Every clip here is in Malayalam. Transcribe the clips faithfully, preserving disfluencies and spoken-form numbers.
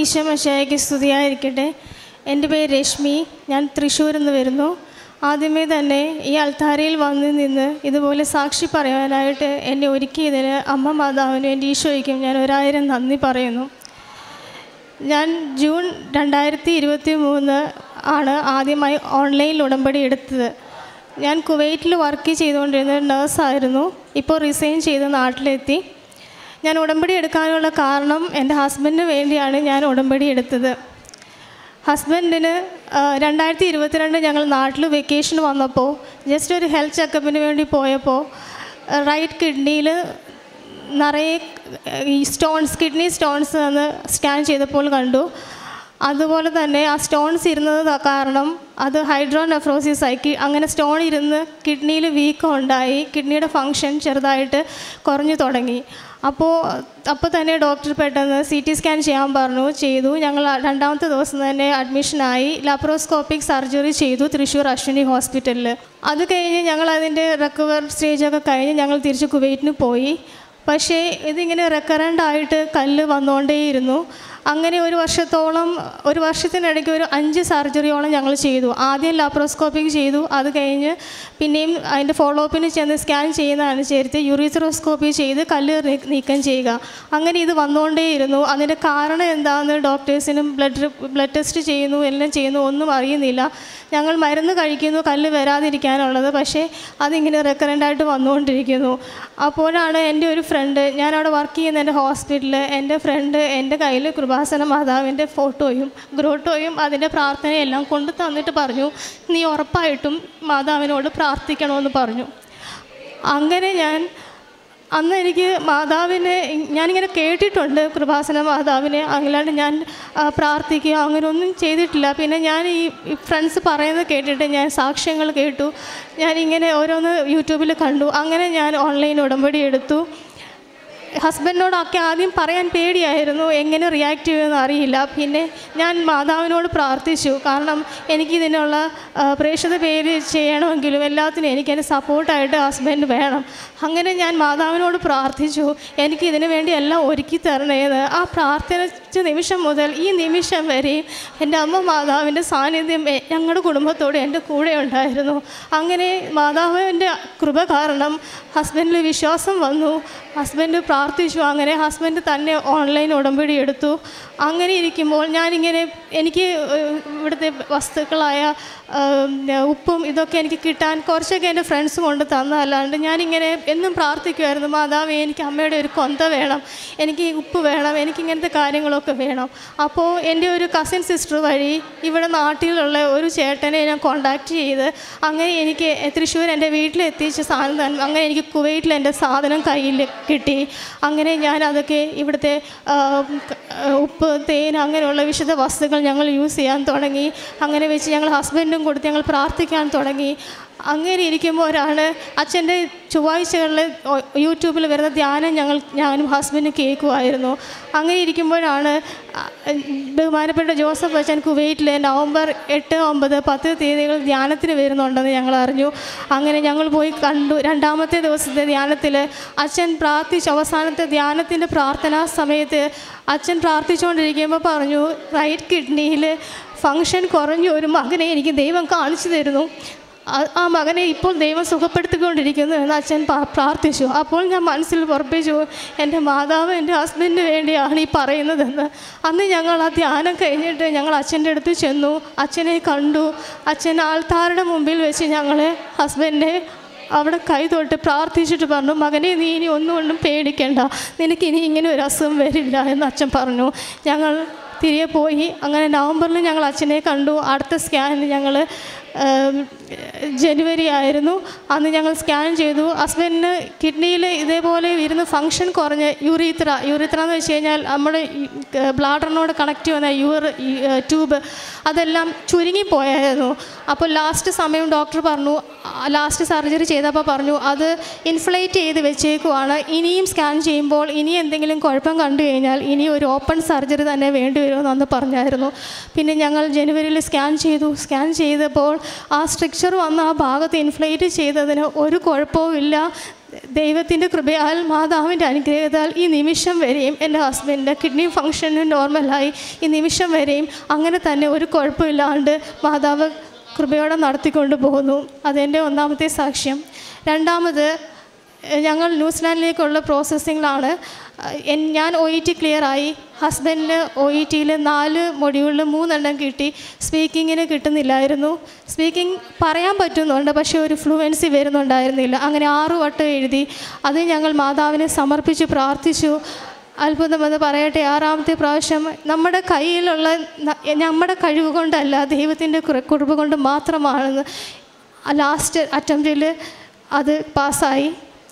ഈശോ മിശിഹായ്ക്ക് സ്തുതിയായിരിക്കട്ടെ. എൻ്റെ പേര് രശ്മി. ഞാൻ തൃശ്ശൂരിൽ നിന്ന് വരുന്നു. ആദ്യമേ തന്നെ ഈ അൾത്താരയിൽ വന്ന് നിന്ന് ഇതുപോലെ സാക്ഷി പറയാനായിട്ട് എന്നെ ഒരുക്കിയതിന് അമ്മ മാതാവിനും എൻ്റെ ഈശോയ്ക്കും ഞാൻ ഒരായിരം നന്ദി പറയുന്നു. ഞാൻ ജൂൺ രണ്ടായിരത്തി ഇരുപത്തി മൂന്ന് ആണ് ആദ്യമായി ഓൺലൈനിൽ ഉടമ്പടി എടുത്തത്. ഞാൻ കുവൈറ്റിൽ വർക്ക് ചെയ്തുകൊണ്ടിരുന്ന നേഴ്സായിരുന്നു. ഇപ്പോൾ റിസൈൻ ചെയ്ത് നാട്ടിലെത്തി. ഞാൻ ഉടമ്പടി എടുക്കാനുള്ള കാരണം എൻ്റെ ഹസ്ബൻഡിന് വേണ്ടിയാണ് ഞാൻ ഉടമ്പടി എടുത്തത്. ഹസ്ബൻഡിന് രണ്ടായിരത്തി ഇരുപത്തിരണ്ട് ഞങ്ങൾ നാട്ടിൽ വെക്കേഷൻ വന്നപ്പോൾ ജസ്റ്റ് ഒരു ഹെൽത്ത് ചെക്കപ്പിന് വേണ്ടി പോയപ്പോൾ റൈറ്റ് കിഡ്നിയിൽ നിറയെ ഈ സ്റ്റോൺസ് കിഡ്നി സ്റ്റോൺസ് എന്ന് സ്കാൻ ചെയ്തപ്പോൾ കണ്ടു. അതുപോലെ തന്നെ ആ സ്റ്റോൺസ് ഇരുന്നത് കാരണം അത് ഹൈഡ്രോനെഫ്രോസിസ് ആയി. അങ്ങനെ സ്റ്റോൺ ഇരുന്ന് കിഡ്നിയിൽ വീക്കം ഉണ്ടായി. കിഡ്നിയുടെ ഫങ്ഷൻ ചെറുതായിട്ട് കുറഞ്ഞു തുടങ്ങി. അപ്പോൾ അപ്പോൾ തന്നെ ഡോക്ടർ പെട്ടെന്ന് സി ടി സ്കാൻ ചെയ്യാൻ പറഞ്ഞു. ചെയ്തു. ഞങ്ങൾ രണ്ടാമത്തെ ദിവസം തന്നെ അഡ്മിഷനായി. ലാപ്രോസ്കോപ്പിക് സർജറി ചെയ്തു തൃശ്ശൂർ അശ്വിനി ഹോസ്പിറ്റലിൽ. അത് കഴിഞ്ഞ് ഞങ്ങൾ അതിൻ്റെ റിക്കവർ സ്റ്റേജൊക്കെ കഴിഞ്ഞ് ഞങ്ങൾ തിരിച്ച് കുവൈറ്റിന് പോയി. പക്ഷേ ഇതിങ്ങനെ റെക്കറൻ്റായിട്ട് കല്ല് വന്നുകൊണ്ടേയിരുന്നു. അങ്ങനെ ഒരു വർഷത്തോളം ഒരു വർഷത്തിനിടയ്ക്ക് ഒരു അഞ്ച് സർജറിയോളം ഞങ്ങൾ ചെയ്തു. ആദ്യം ലാപ്രോസ്കോപ്പിക് ചെയ്തു. അത് കഴിഞ്ഞ് പിന്നെയും അതിൻ്റെ ഫോളോ അപ്പിന് ചെന്ന് സ്കാൻ ചെയ്യുന്നതനുസരിച്ച് യൂറിത്രോസ്കോപ്പി ചെയ്ത് കല്ല് നീക്കം ചെയ്യുക. അങ്ങനെ ഇത് വന്നുകൊണ്ടേയിരുന്നു. അതിൻ്റെ കാരണം എന്താണെന്ന് ഡോക്ടേഴ്സിനും ബ്ലഡ് ബ്ലഡ് ടെസ്റ്റ് ചെയ്യുന്നു, എല്ലാം ചെയ്യുന്നു, ഒന്നും അറിയുന്നില്ല. ഞങ്ങൾ മരുന്ന് കഴിക്കുന്നു കല്ല് വരാതിരിക്കാനുള്ളത്. പക്ഷേ അതിങ്ങനെ റെക്കറൻ്റായിട്ട് വന്നുകൊണ്ടിരിക്കുന്നു. അപ്പോഴാണ് എൻ്റെ ഒരു ഫ്രണ്ട്, ഞാനവിടെ വർക്ക് ചെയ്യുന്ന എൻ്റെ ഹോസ്പിറ്റലിൽ എൻ്റെ ഫ്രണ്ട് എൻ്റെ കയ്യിൽ കൃപാസന മാതാവിൻ്റെ ഫോട്ടോയും ഗ്രോട്ടോയും അതിൻ്റെ പ്രാർത്ഥനയെല്ലാം കൊണ്ടു തന്നിട്ട് പറഞ്ഞു, നീ ഉറപ്പായിട്ടും മാതാവിനോട് പ്രാർത്ഥിക്കണമെന്ന് പറഞ്ഞു. അങ്ങനെ ഞാൻ അന്ന് എനിക്ക് മാതാവിനെ ഞാനിങ്ങനെ കേട്ടിട്ടുണ്ട്, കൃപാസന മാതാവിനെ. അല്ലാണ്ട് ഞാൻ പ്രാർത്ഥിക്കുക അങ്ങനെ ഒന്നും ചെയ്തിട്ടില്ല. പിന്നെ ഞാൻ ഈ ഫ്രണ്ട്സ് പറയുന്നത് കേട്ടിട്ട് ഞാൻ സാക്ഷ്യങ്ങൾ കേട്ടു. ഞാനിങ്ങനെ ഓരോന്ന് യൂട്യൂബിൽ കണ്ടു. അങ്ങനെ ഞാൻ ഓൺലൈൻ ഉടമ്പടി എടുത്തു. ഹസ്ബൻഡിനോടൊക്കെ ആദ്യം പറയാൻ പേടിയായിരുന്നു, എങ്ങനെ റിയാക്ട് ചെയ്യുമെന്ന് അറിയില്ല. പിന്നെ ഞാൻ മാതാവിനോട് പ്രാർത്ഥിച്ചു. കാരണം എനിക്കിതിനുള്ള പ്രേക്ഷിത പേര് ചെയ്യണമെങ്കിലും എല്ലാത്തിനും എനിക്കെൻ്റെ സപ്പോർട്ടായിട്ട് ഹസ്ബൻഡ് വേണം. അങ്ങനെ ഞാൻ മാതാവിനോട് പ്രാർത്ഥിച്ചു, എനിക്കിതിനു വേണ്ടി എല്ലാം ഒരുക്കി തരണേന്ന്. ആ പ്രാർത്ഥിച്ച നിമിഷം മുതൽ ഈ നിമിഷം വരെയും എൻ്റെ അമ്മ മാതാവിൻ്റെ സാന്നിധ്യം ഞങ്ങളുടെ കുടുംബത്തോട് എൻ്റെ കൂടെ ഉണ്ടായിരുന്നു. അങ്ങനെ മാതാവിൻ്റെ കൃപ കാരണം ഹസ്ബൻഡിൽ വിശ്വാസം വന്നു. ഹസ്ബൻഡ് പ്രാർത്ഥിച്ചു. അങ്ങനെ ഹസ്ബൻഡ് തന്നെ ഓൺലൈൻ ഉടമ്പടി എടുത്തു. അങ്ങനെ ഇരിക്കുമ്പോൾ ഞാനിങ്ങനെ എനിക്ക് ഇവിടുത്തെ വസ്തുക്കളായ ഉപ്പും ഇതൊക്കെ എനിക്ക് കിട്ടാൻ കുറച്ചൊക്കെ എൻ്റെ ഫ്രണ്ട്സ് കൊണ്ട് തന്നതല്ലാണ്ട് ഞാനിങ്ങനെ എന്നും പ്രാർത്ഥിക്കുമായിരുന്നു, മാതാവേ എനിക്ക് അമ്മയുടെ ഒരു കൊന്ത വേണം, എനിക്ക് ഉപ്പ് വേണം, എനിക്കിങ്ങനത്തെ കാര്യങ്ങളൊക്കെ വേണം. അപ്പോൾ എൻ്റെ ഒരു കസിൻ സിസ്റ്റർ വഴി ഇവിടെ നാട്ടിലുള്ള ഒരു ചേട്ടനെ ഞാൻ കോണ്ടാക്ട് ചെയ്ത് അങ്ങനെ എനിക്ക് തൃശ്ശൂർ എൻ്റെ വീട്ടിലെത്തിച്ച സാധനം, അങ്ങനെ എനിക്ക് കുവൈറ്റിൽ എൻ്റെ സാധനം കയ്യിൽ കിട്ടി. അങ്ങനെ ഞാൻ അതൊക്കെ ഇവിടുത്തെ ഉപ്പ്, തേൻ അങ്ങനെയുള്ള വിശുദ്ധ വസ്തുക്കൾ ഞങ്ങൾ യൂസ് ചെയ്യാൻ തുടങ്ങി. അങ്ങനെ വെച്ച് ഞങ്ങൾ ഹസ്ബൻഡും കൊടുത്ത് ഞങ്ങൾ പ്രാർത്ഥിക്കാൻ തുടങ്ങി. അങ്ങനെ ഇരിക്കുമ്പോഴാണ് അച്ഛൻ്റെ ചൊവ്വാഴ്ചകളിൽ യൂട്യൂബിൽ വരുന്ന ധ്യാനം ഞങ്ങൾ ഞാനും ഹസ്ബൻഡും കേൾക്കുമായിരുന്നു. അങ്ങനെ ഇരിക്കുമ്പോഴാണ് ബഹുമാനപ്പെട്ട ജോസഫ് അച്ഛൻ കുവൈറ്റിൽ നവംബർ എട്ട് ഒമ്പത് പത്ത് തീയതികൾ ധ്യാനത്തിന് വരുന്നുണ്ടെന്ന് ഞങ്ങൾ അറിഞ്ഞു. അങ്ങനെ ഞങ്ങൾ പോയി കണ്ടു. രണ്ടാമത്തെ ദിവസത്തെ ധ്യാനത്തിൽ അച്ഛൻ പ്രാർത്ഥിച്ചു. അവസാനത്തെ ധ്യാനത്തിൻ്റെ പ്രാർത്ഥനാ സമയത്ത് അച്ഛൻ പ്രാർത്ഥിച്ചുകൊണ്ടിരിക്കുമ്പോൾ പറഞ്ഞു, റൈറ്റ് കിഡ്നിയിൽ ഫങ്ഷൻ കുറഞ്ഞ ഒരു മകനെ എനിക്ക് ദൈവം കാണിച്ചു തരുന്നു. ആ മകനെ ഇപ്പോൾ ദൈവം സുഖപ്പെടുത്തിക്കൊണ്ടിരിക്കുന്നു എന്ന് അച്ഛൻ പ്രാർത്ഥിച്ചു. അപ്പോൾ ഞാൻ മനസ്സിൽ ഉറപ്പിച്ചു, എൻ്റെ മാതാവ് എൻ്റെ ഹസ്ബൻഡിന് വേണ്ടിയാണ് ഈ പറയുന്നതെന്ന്. അന്ന് ഞങ്ങൾ ആ ധ്യാനം കഴിഞ്ഞിട്ട് ഞങ്ങൾ അച്ഛൻ്റെ അടുത്ത് ചെന്നു. അച്ഛനെ കണ്ടു. അച്ഛൻ ആൾത്താരുടെ മുമ്പിൽ വെച്ച് ഞങ്ങളെ ഹസ്ബൻഡിനെ അവിടെ കൈ തൊട്ട് പ്രാർത്ഥിച്ചിട്ട് പറഞ്ഞു, മകനെ നീ ഇനി ഒന്നും കൊണ്ടും പേടിക്കേണ്ട, നിനക്കിനി ഇങ്ങനെ ഒരു അസുഖം വരില്ല എന്ന് അച്ഛൻ പറഞ്ഞു. ഞങ്ങൾ തിരികെ പോയി. അങ്ങനെ നവംബറിൽ ഞങ്ങൾ അച്ഛനെ കണ്ടു. അടുത്ത സ്കാൻ ഞങ്ങൾ ജനുവരി ആയിരുന്നു. അന്ന് ഞങ്ങൾ സ്കാൻ ചെയ്തു. ഹസ്ബൻഡിന് കിഡ്നിയിൽ ഇതേപോലെ ഇരുന്ന് ഫങ്ഷൻ കുറഞ്ഞ് യൂറീത്ര യൂറീത്ര എന്ന് വെച്ച് കഴിഞ്ഞാൽ നമ്മുടെ ബ്ലാഡറിനോട് കണക്ട് ചെയ്യുന്ന യൂർ ട്യൂബ് അതെല്ലാം ചുരുങ്ങിപ്പോയായിരുന്നു. അപ്പോൾ ലാസ്റ്റ് സമയം ഡോക്ടർ പറഞ്ഞു, ലാസ്റ്റ് സർജറി ചെയ്തപ്പോൾ പറഞ്ഞു അത് ഇൻഫ്ലേറ്റ് ചെയ്ത് വെച്ചേക്കുവാണ്, ഇനിയും സ്കാൻ ചെയ്യുമ്പോൾ ഇനി എന്തെങ്കിലും കുഴപ്പം കണ്ടു കഴിഞ്ഞാൽ ഇനി ഒരു ഓപ്പൺ സർജറി തന്നെ വേണ്ടി വരുമെന്ന് പറഞ്ഞായിരുന്നു. പിന്നെ ഞങ്ങൾ ജനുവരിയിൽ സ്കാൻ ചെയ്തു. സ്കാൻ ചെയ്തപ്പോൾ ആ സ്ട്രക്ചർ വന്ന് ആ ഭാഗത്ത് ഇൻഫ്ലേറ്റ് ചെയ്തതിന് ഒരു കുഴപ്പവും ഇല്ല. ദൈവത്തിൻ്റെ കൃപയാൽ മാതാവിൻ്റെ അനുഗ്രഹത്താൽ ഈ നിമിഷം വരെയും എൻ്റെ ഹസ്ബൻഡിൻ്റെ കിഡ്നി ഫങ്ഷന് നോർമലായി ഈ നിമിഷം വരെയും അങ്ങനെ തന്നെ ഒരു കുഴപ്പമില്ലാണ്ട് മാതാവ് കൃപയോടെ നടത്തിക്കൊണ്ട് പോകുന്നു. അതെൻ്റെ ഒന്നാമത്തെ സാക്ഷ്യം. രണ്ടാമത്, ഞങ്ങൾ ന്യൂസിലാൻഡിലേക്കുള്ള പ്രോസസ്സിങ്ങിലാണ്. ഞാൻ ഒ ഇ ടി ക്ലിയറായി. ഹസ്ബൻഡിന് ഒ ഇ ടിയിൽ നാല് മൊഡ്യൂളിൽ മൂന്നെണ്ണം കിട്ടി. സ്പീക്കിങ്ങിന് കിട്ടുന്നില്ലായിരുന്നു. സ്പീക്കിംഗ് പറയാൻ പറ്റുന്നുണ്ട്, പക്ഷേ ഒരു ഫ്ലുവൻസി വരുന്നുണ്ടായിരുന്നില്ല. അങ്ങനെ ആറു വട്ടം എഴുതി. അത് ഞങ്ങൾ മാതാവിനെ സമർപ്പിച്ച് പ്രാർത്ഥിച്ചു. അത്ഭുതമെന്ന് പറയട്ടെ, ആറാമത്തെ പ്രാവശ്യം നമ്മുടെ കയ്യിലുള്ള നമ്മുടെ കഴിവ് കൊണ്ടല്ല, ദൈവത്തിൻ്റെ കൃപ കൊണ്ട് മാത്രമാണെന്ന് ലാസ്റ്റ് അറ്റംപ്റ്റിൽ അത് പാസ്സായി.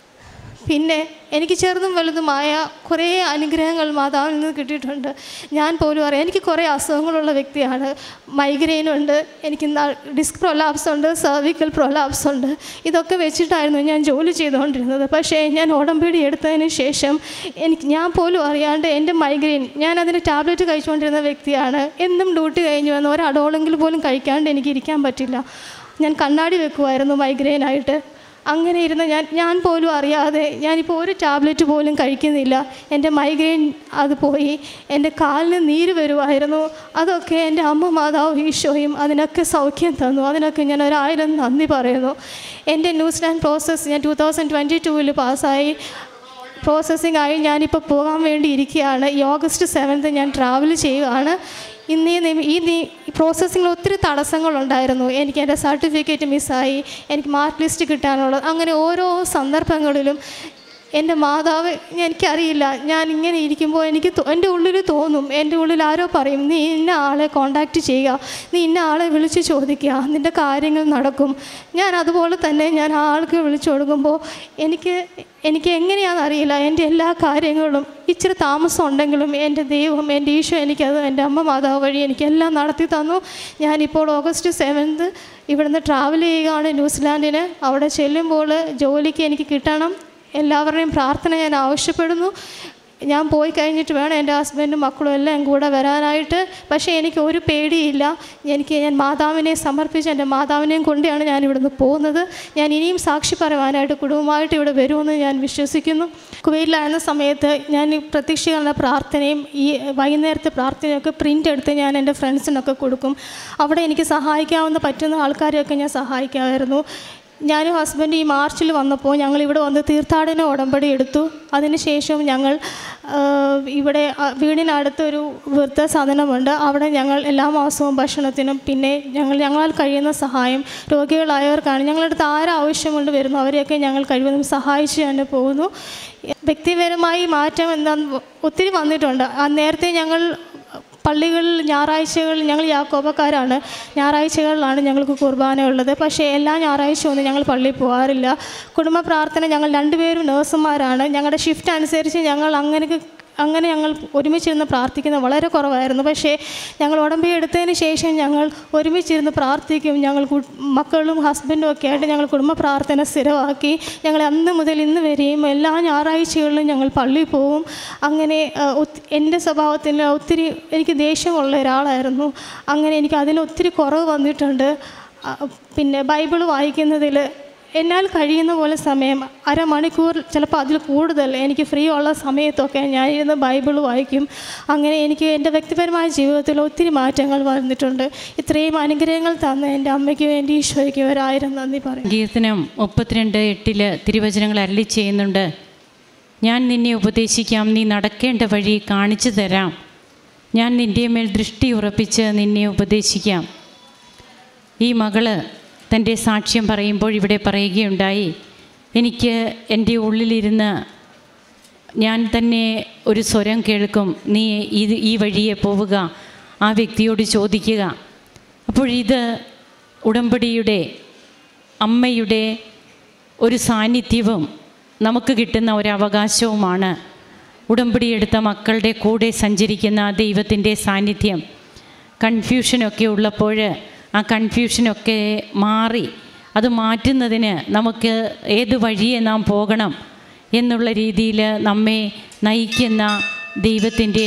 പിന്നെ എനിക്ക് ചെറുതും വലുതുമായ കുറേ അനുഗ്രഹങ്ങൾ മാതാവിൽ നിന്ന് കിട്ടിയിട്ടുണ്ട്. ഞാൻ പോലും അറിയാം, എനിക്ക് കുറേ അസുഖങ്ങളുള്ള വ്യക്തിയാണ്. മൈഗ്രെയിനുണ്ട്, എനിക്ക് ഡിസ്ക് പ്രൊലാപ്സ് ഉണ്ട്, സെർവിക്കൽ പ്രൊലാപ്സ് ഉണ്ട്. ഇതൊക്കെ വെച്ചിട്ടായിരുന്നു ഞാൻ ജോലി ചെയ്തുകൊണ്ടിരുന്നത്. പക്ഷേ ഞാൻ ഉടമ്പടി എടുത്തതിന് ശേഷം എനിക്ക് ഞാൻ പോലും അറിയാണ്ട് എൻ്റെ മൈഗ്രെയിൻ, ഞാൻ അതിന് ടാബ്ലറ്റ് കഴിച്ചുകൊണ്ടിരുന്ന വ്യക്തിയാണ്. എന്നും ഡ്യൂട്ടി കഴിഞ്ഞ് വന്ന് ഒരടോളെങ്കിൽ പോലും കഴിക്കാണ്ട് എനിക്ക് ഇരിക്കാൻ പറ്റില്ല. ഞാൻ കണ്ണാടി വെക്കുമായിരുന്നു മൈഗ്രെയിനായിട്ട്. അങ്ങനെ ഇരുന്ന് ഞാൻ ഞാൻ പോലും അറിയാതെ ഞാനിപ്പോൾ ഒരു ടാബ്ലറ്റ് പോലും കഴിക്കുന്നില്ല. എൻ്റെ മൈഗ്രെയിൻ അത് പോയി. എൻ്റെ കാലിന് നീര് വരുമായിരുന്നു. അതൊക്കെ എൻ്റെ അമ്മ മാതാവ് ഈശോയും അതിനൊക്കെ സൗഖ്യം തന്നു. അതിനൊക്കെ ഞാൻ ഒരായിരം നന്ദി പറയുന്നു. എൻ്റെ ന്യൂസിലാൻഡ് പ്രോസസ്സ് ഞാൻ ടു തൗസൻഡ് ട്വൻറ്റി ടൂവിൽ പാസ്സായി. പ്രോസസ്സിംഗ് ആയി ഞാനിപ്പോൾ പോകാൻ വേണ്ടി ഇരിക്കുകയാണ്. ഈ ഓഗസ്റ്റ് സെവൻത്ത് ഞാൻ ട്രാവൽ ചെയ്യുകയാണ്. ഇന്ന് ഈ ഈ പ്രോസസ്സിങ്ങിൽ ഒത്തിരി തടസ്സങ്ങളുണ്ടായിരുന്നു. എനിക്ക് എൻ്റെ സർട്ടിഫിക്കറ്റ് മിസ്സായി, എനിക്ക് മാർക്ക് ലിസ്റ്റ് കിട്ടാനുള്ളത്, അങ്ങനെ ഓരോ സന്ദർഭങ്ങളിലും എൻ്റെ മാതാവ്, എനിക്കറിയില്ല, ഞാൻ ഇങ്ങനെ ഇരിക്കുമ്പോൾ എനിക്ക് എൻ്റെ ഉള്ളിൽ തോന്നും, എൻ്റെ ഉള്ളിൽ ആരോ പറയും, നീ ഇന്ന ആളെ കോണ്ടാക്റ്റ് ചെയ്യുക, നീ ഇന്ന ആളെ വിളിച്ച് ചോദിക്കുക, നിൻ്റെ കാര്യങ്ങൾ നടക്കും. ഞാൻ അതുപോലെ തന്നെ ഞാൻ ആൾക്ക് വിളിച്ചു കൊടുക്കുമ്പോൾ എനിക്ക് എനിക്ക് എങ്ങനെയാണെന്നറിയില്ല, എൻ്റെ എല്ലാ കാര്യങ്ങളും ഇച്ചിരി താമസം ഉണ്ടെങ്കിലും എൻ്റെ ദൈവം, എൻ്റെ ഈശോ എനിക്കത് എൻ്റെ അമ്മ മാതാവ് വഴി എനിക്കെല്ലാം നടത്തി തന്നു. ഞാനിപ്പോൾ ഓഗസ്റ്റ് സെവൻത്ത് ഇവിടുന്ന് ട്രാവൽ ചെയ്യുകയാണ് ന്യൂസിലാൻഡിന്. അവിടെ ചെല്ലുമ്പോൾ ജോലിക്ക് എനിക്ക് കിട്ടണം. എല്ലാവരുടെയും പ്രാർത്ഥന ഞാൻ ആവശ്യപ്പെടുന്നു. ഞാൻ പോയി കഴിഞ്ഞിട്ട് വേണം എൻ്റെ ഹസ്ബൻഡും മക്കളും എല്ലാം കൂടെ വരാനായിട്ട്. പക്ഷേ എനിക്ക് ഒരു പേടിയില്ല. എനിക്ക് ഞാൻ മാതാവിനെ സമർപ്പിച്ച് എൻ്റെ മാതാവിനെയും കൊണ്ടാണ് ഞാൻ ഇവിടുന്ന് പോകുന്നത്. ഞാൻ ഇനിയും സാക്ഷി പറയുവാനായിട്ട് കുടുംബമായിട്ട് ഇവിടെ വരുമെന്ന് ഞാൻ വിശ്വസിക്കുന്നു. കുവൈറ്റിലായിരുന്ന സമയത്ത് ഞാൻ പ്രത്യക്ഷീകരണ പ്രാർത്ഥനയും ഈ വൈകുന്നേരത്തെ പ്രാർത്ഥനയൊക്കെ പ്രിൻ്റ് എടുത്ത് ഞാൻ എൻ്റെ ഫ്രണ്ട്സിനൊക്കെ കൊടുക്കും. അവിടെ എനിക്ക് സഹായിക്കാവുന്ന പറ്റുന്ന ആൾക്കാരെയൊക്കെ ഞാൻ സഹായിക്കാമായിരുന്നു. ഞാനും ഹസ്ബൻഡ് ഈ മാർച്ചിൽ വന്നപ്പോൾ ഞങ്ങൾ ഇവിടെ വന്ന് തീർത്ഥാടന ഉടമ്പടി എടുത്തു. അതിനുശേഷം ഞങ്ങൾ ഇവിടെ വീടിനടുത്തൊരു വൃദ്ധസദനമുണ്ട്. അവിടെ ഞങ്ങൾ എല്ലാ മാസവും ഭക്ഷണത്തിനും പിന്നെ ഞങ്ങൾ ഞങ്ങളാൽ കഴിയുന്ന സഹായം രോഗികളായവർക്കാണ്, ഞങ്ങളടുത്ത് ആരാവശ്യമുണ്ട് വരുന്നു അവരെയൊക്കെ ഞങ്ങൾ കഴിവതും സഹായിച്ച് തന്നെ പോകുന്നു. വ്യക്തിപരമായി മാറ്റം എന്താണെന്ന് ഒത്തിരി വന്നിട്ടുണ്ട്. നേരത്തെ ഞങ്ങൾ പള്ളികളിൽ ഞായറാഴ്ചകളിൽ ഞങ്ങൾ യാക്കോബക്കാരാണ്, ഞായറാഴ്ചകളിലാണ് ഞങ്ങൾക്ക് കുർബാന ഉള്ളത്. പക്ഷേ എല്ലാ ഞായറാഴ്ച ഒന്നും ഞങ്ങൾ പള്ളിയിൽ പോകാറില്ല. കുടുംബ പ്രാർത്ഥന, ഞങ്ങൾ രണ്ടുപേരും നേഴ്സുമാരാണ്. ഞങ്ങളുടെ ഷിഫ്റ്റ് അനുസരിച്ച് ഞങ്ങൾ അങ്ങനെ അങ്ങനെ ഞങ്ങൾ ഒരുമിച്ചിരുന്ന് പ്രാർത്ഥിക്കുന്നത് വളരെ കുറവായിരുന്നു. പക്ഷേ ഞങ്ങൾ ഉടമ്പടി എടുത്തതിന് ശേഷം ഞങ്ങൾ ഒരുമിച്ചിരുന്ന് പ്രാർത്ഥിക്കും. ഞങ്ങൾ മക്കളും ഹസ്ബൻഡും ഒക്കെ ആയിട്ട് ഞങ്ങൾ കുടുംബ പ്രാർത്ഥന സ്ഥിരമാക്കി. ഞങ്ങൾ അന്ന് മുതൽ ഇന്ന് വരെയും എല്ലാ ഞായറാഴ്ചകളിലും ഞങ്ങൾ പള്ളിയിൽ പോകും. അങ്ങനെ എൻ്റെ സ്വഭാവത്തിൽ ഒത്തിരി എനിക്ക് ദേഷ്യമുള്ള ഒരാളായിരുന്നു. അങ്ങനെ എനിക്ക് അതിലൊത്തിരി കുറവ് വന്നിട്ടുണ്ട്. പിന്നെ ബൈബിൾ വായിക്കുന്നതിൽ എന്നാൽ കഴിയുന്ന പോലെ സമയം അരമണിക്കൂർ ചിലപ്പോൾ അതിൽ കൂടുതൽ എനിക്ക് ഫ്രീ ഉള്ള സമയത്തൊക്കെ ഞാനിരുന്ന് ബൈബിൾ വായിക്കും. അങ്ങനെ എനിക്ക് എൻ്റെ വ്യക്തിപരമായ ജീവിതത്തിൽ ഒത്തിരി മാറ്റങ്ങൾ വന്നിട്ടുണ്ട്. ഇത്രയും അനുഗ്രഹങ്ങൾ തന്ന എൻ്റെ അമ്മയ്ക്ക് വേണ്ടി ഈശോയ്ക്ക് ഒരായിരം നന്ദി പറയും. കീർത്തനം മുപ്പത്തിരണ്ട് എട്ടിൽ തിരുവചനങ്ങൾ അരുളി ചെയ്യുന്നുണ്ട്, ഞാൻ നിന്നെ ഉപദേശിക്കാം, നീ നടക്കേണ്ട വഴി കാണിച്ചു തരാം, ഞാൻ നിൻ്റെ മേൽ ദൃഷ്ടി ഉറപ്പിച്ച് നിന്നെ ഉപദേശിക്കാം. ഈ മകള് തൻ്റെ സാക്ഷ്യം പറയുമ്പോൾ ഇവിടെ പറയുകയുണ്ടായി, എനിക്ക് എൻ്റെ ഉള്ളിലിരുന്ന് ഞാൻ തന്നെ ഒരു സ്വരം കേൾക്കും, നീ ഇത് ഈ വഴിയെ പോവുക, ആ വ്യക്തിയോട് ചോദിക്കുക. അപ്പോഴിത് ഉടമ്പടിയുടെ അമ്മയുടെ ഒരു സാന്നിധ്യവും നമുക്ക് കിട്ടുന്ന ഒരവകാശവുമാണ്. ഉടമ്പടി എടുത്ത മക്കളുടെ കൂടെ സഞ്ചരിക്കുന്ന ദൈവത്തിൻ്റെ സാന്നിധ്യം. കൺഫ്യൂഷനൊക്കെ ഉള്ളപ്പോൾ ആ കൺഫ്യൂഷനൊക്കെ മാറി അത് മാറ്റുന്നതിന് നമുക്ക് ഏത് വഴിയെ നാം പോകണം എന്നുള്ള രീതിയിൽ നമ്മെ നയിക്കുന്ന ദൈവത്തിൻ്റെ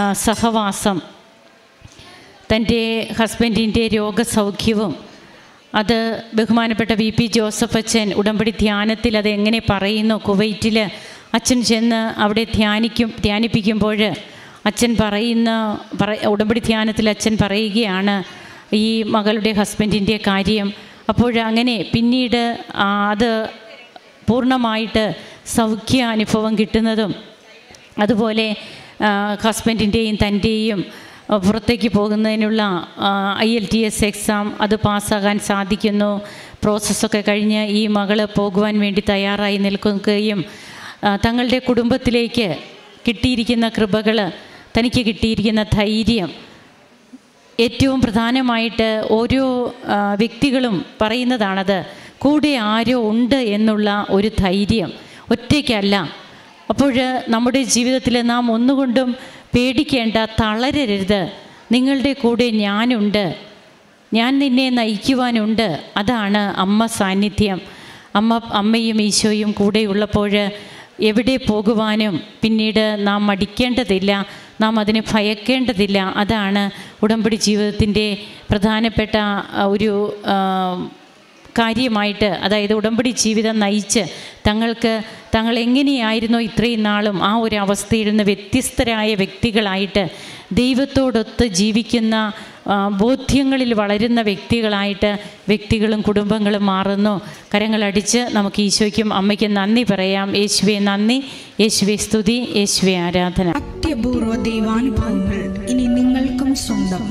സഹവാസം, തൻ്റെ ഹസ്ബൻഡിൻ്റെ രോഗസൗഖ്യവും അത് ബഹുമാനപ്പെട്ട വി പി ജോസഫ് അച്ഛൻ ഉടമ്പടി ധ്യാനത്തിൽ അത് എങ്ങനെ പറയുന്നു. കുവൈറ്റിൽ അച്ഛൻ ചെന്ന് അവിടെ ധ്യാനിക്കും ധ്യാനിപ്പിക്കുമ്പോൾ അച്ഛൻ പറയുന്ന പറ ഉടമ്പടി ധ്യാനത്തിൽ അച്ഛൻ പറയുകയാണ് ഈ മകളുടെ ഹസ്ബൻഡിൻ്റെ കാര്യം. അപ്പോൾ അങ്ങനെ പിന്നീട് അത് പൂർണ്ണമായിട്ട് സൗഖ്യ അനുഭവം കിട്ടുന്നതും, അതുപോലെ ഹസ്ബൻഡിൻ്റെയും തൻ്റെയും പുറത്തേക്ക് പോകുന്നതിനുള്ള I L T S exam അത് പാസ്സാകാൻ സാധിക്കുന്നു. പ്രോസസ്സൊക്കെ കഴിഞ്ഞ് ഈ മകൾ പോകുവാൻ വേണ്ടി തയ്യാറായി നിൽക്കുകയും തങ്ങളുടെ കുടുംബത്തിലേക്ക് കിട്ടിയിരിക്കുന്ന കൃപകൾ, തനിക്ക് കിട്ടിയിരിക്കുന്ന ധൈര്യം, ഏറ്റവും പ്രധാനമായിട്ട് ഓരോ വ്യക്തികളും പറയുന്നതാണത്, കൂടെ ആരോ ഉണ്ട് എന്നുള്ള ഒരു ധൈര്യം, ഒറ്റയ്ക്കല്ല. അപ്പോൾ നമ്മുടെ ജീവിതത്തിൽ നാം ഒന്നുകൊണ്ടും പേടിക്കേണ്ട, തളരരുത്. നിങ്ങളുടെ കൂടെ ഞാനുണ്ട്, ഞാൻ നിന്നെ നയിക്കുവാനുണ്ട്. അതാണ് അമ്മ സാന്നിധ്യം. അമ്മ അമ്മയും ഈശോയും കൂടെയുള്ളപ്പോൾ എവിടെ പോകുവാനും പിന്നീട് നാം മടിക്കേണ്ടതില്ല, നാം അതിനെ ഭയക്കേണ്ടതില്ല. അതാണ് ഉടമ്പടി ജീവിതത്തിൻ്റെ പ്രധാനപ്പെട്ട ഒരു കാര്യമായിട്ട്, അതായത് ഉടമ്പടി ജീവിതം നയിച്ച് തങ്ങൾക്ക് തങ്ങൾ എങ്ങനെയായിരുന്നോ ഇത്രയും നാളും ആ ഒരു അവസ്ഥയിൽ നിന്ന് വ്യത്യസ്തരായ വ്യക്തികളായിട്ട് ദൈവത്തോടൊത്ത് ജീവിക്കുന്ന ബോധ്യങ്ങളിൽ വളരുന്ന വ്യക്തികളായിട്ട് വ്യക്തികളും കുടുംബങ്ങളും മാറുന്നു. കരങ്ങളടിച്ച് നമുക്ക് ഈശോയ്ക്കും അമ്മയ്ക്കും നന്ദി പറയാം. യേശുവേ നന്ദി, യേശുവേ സ്തുതി, യേശുവേ ആരാധന. അത്യപൂർവ ദൈവാനുഭവങ്ങൾ ഇനി നിങ്ങൾക്കും സ്വന്തം.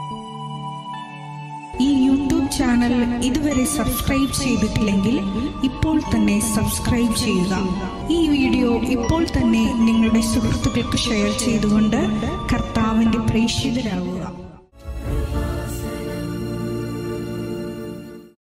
ഈ യൂട്യൂബ് ചാനൽ ഇതുവരെ സബ്സ്ക്രൈബ് ചെയ്തിട്ടില്ലെങ്കിൽ ഇപ്പോൾ തന്നെ സബ്സ്ക്രൈബ് ചെയ്യുക. ഈ വീഡിയോ ഇപ്പോൾ തന്നെ നിങ്ങളുടെ സുഹൃത്തുക്കൾക്ക് ഷെയർ ചെയ്തുകൊണ്ട് കർത്താവിൻ്റെ പ്രേക്ഷിതരാകുക.